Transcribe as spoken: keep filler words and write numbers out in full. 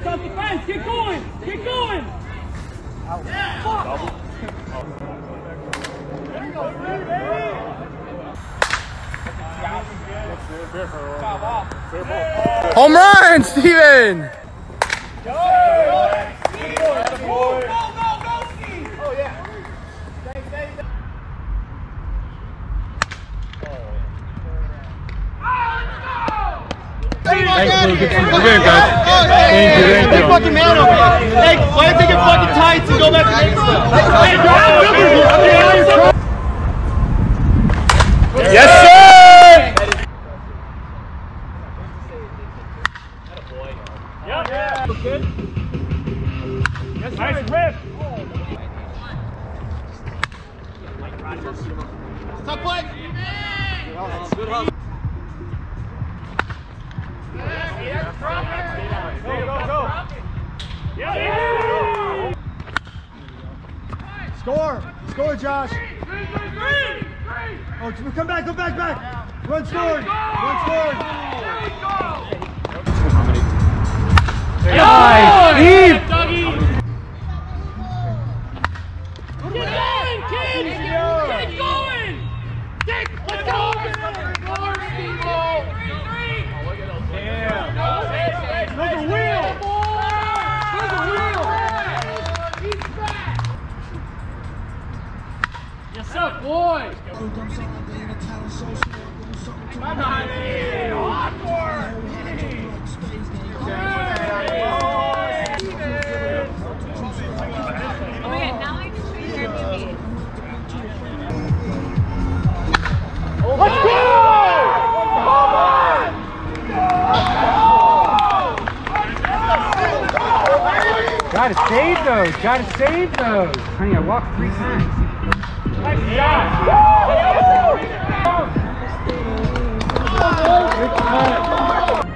Tough defense. Get going. Get going. Home run, Steven! Thanks, Luke. We're good, guys. Thank you, thank you. Big fucking man over here. Hey, why don't you take your fucking tights and go back to making stuff? Yes, sir! Yeah. Good. Yes, nice rip. Tough play. Good hustle. Go, go, go. Yeah. Score! Score, Josh! Oh, come back, come back, back! Run scored! Run scored! Nice! Steve! Get going, kids! Get going! Get, let's go! There's a wheel! There's a wheel! Yes, sir, boy! Come on, awkward! Oh my god, now I can show you Airbnb. Let's go! Come on! Gotta save those, gotta save those. Honey, I walked three times. Nice shot!